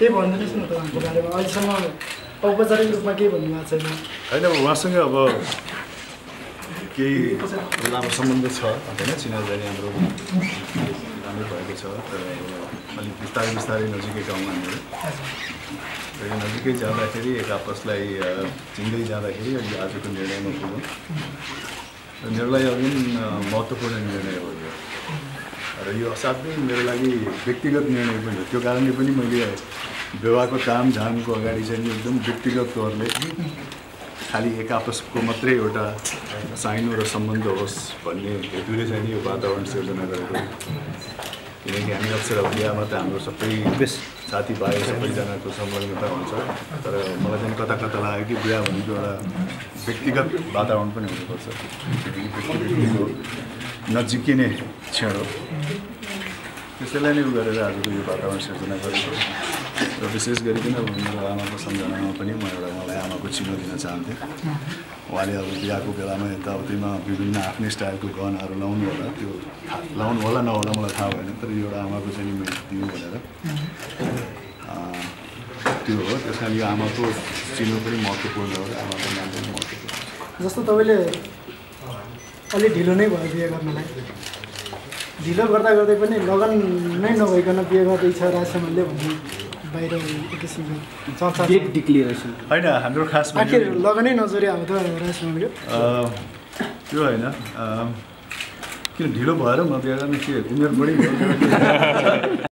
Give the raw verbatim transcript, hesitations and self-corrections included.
के भन्दिनुहोस् न त उहाँको बारेमा अहिलेसम्म औपचारिक रूपमा के भन्नुभएको छैन होइन उहाँसँग अब केही लामो सम्बन्ध छ होइन चिनाजानी हाम्रो राम्रै भएको छ तर अलिक बिस्तारै बिस्तारै नजिकै गाउँमा हामीहरू र यो नजिकै जाँदाखेरि एक आपसलाई चिन्दै जाँदाखेरि अहिले आजको निर्णयमा पुग्यौँ र मेरो लागि अघि महत्त्वपूर्ण निर्णय हो यो र यो असाध्यै मेरो लागि व्यक्तिगत निर्णय पनि हो त्यो कारणले पनि मैले विवाहको तामझामको अगाडि चाहिँ एकदम व्यक्तिगत तौरले खालि एक आपसको मात्रै एउटा साइनो र सम्बन्ध होस् भन्ने हेतुले चाहिँ यो वातावरण सिर्जना गरेको किनकि हामी अक्सर अब बिहामा त हाम्रो सबै साथीभाइ सबैजनाको संलग्नता हुन्छ तर मलाई चाहिँ कता कता लाग्यो कि बिहा भनेको एउटा व्यक्तिगत वातावरण पनि हुनुपर्छ व्यक्तिको नजिकिने क्षण हो त्यसैलाई नै उ गरेर आजको यो वातावरण सिर्जना गरेको र विशेष गरिकन अब मेरो आमाको सम्झनामा पनि म एउटा उहाँलाई आमाको चिनो दिन चाहन्थेँ उहाँले अब बिहाको बेलामा यताउतिमा विभिन्न आफ्नै स्टाइलको गहनाहरू लाउनु होला त्यो लाउनु होला नहोला मलाई थाहा भएन तर यो एउटा आमाको चाहिँ मैले दिउँ भनेर त्यो हो त्यस कारण यो आमाको चिनो पनि महत्त्वपूर्ण हो आमाको नाम पनि महत्त्वपूर्ण जस्तो तपाईँले अलि ढिलो नै भयो बिहे गर्नलाई ढिलो गर्दा गर्दै पनि लगन नै नभइकन बिहे गर्दैछ राजसमलले भन्ने बाहिर एक किसिमको चर्चा डिक्लेरेसन होइन हाम्रो खास आखिर लगनै नजरी आउँछ राजसमलको त्यो होइन किन ढिलो भएर म बिहा गर्न के उमेर बढी भयो